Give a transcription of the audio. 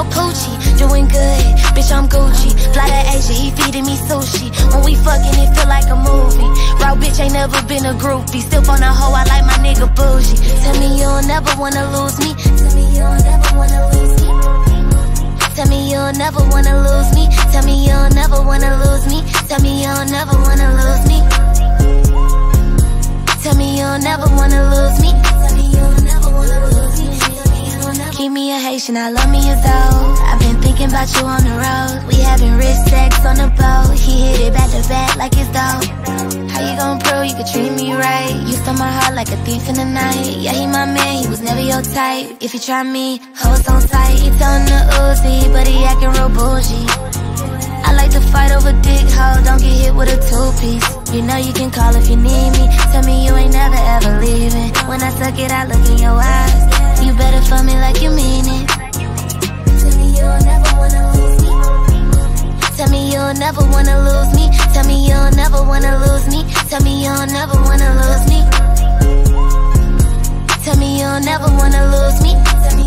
Emilio Pucci, doing good, bitch I'm Gucci. Fly to Asia, he feeding me sushi. When we fucking, it feel like a movie. Raw bitch ain't never been a groupie. Still on a hoe, I like my nigga bougie. Tell me you'll never wanna lose me. Tell me you'll never wanna lose me. Tell me you'll never wanna lose me. Tell me you'll never wanna lose me. Tell me you'll never wanna lose me. Tell me you'll never wanna lose me. Tell me you'll never wanna lose me. Keep me a Haitian, I love me a though. I've been thinking about you on the road. We having wrist sex on the boat. He hit it back to back like it's dope. How you gon' prove you could treat me right? You stole my heart like a thief in the night. Yeah, he my man, he was never your type. If you try me, hoes on sight. He telling the Uzi, but he acting real bougie. I like to fight over dick, hoe, don't get hit with a two-piece. You know you can call if you need me. Tell me you ain't never ever leaving. When I suck it, I look in your eyes. You better fuck me like you mean it. Tell me you'll never wanna lose me. Tell me you'll never wanna lose me. Tell me you'll never wanna lose me. Tell me you'll never wanna lose me. Tell me you'll never wanna lose me.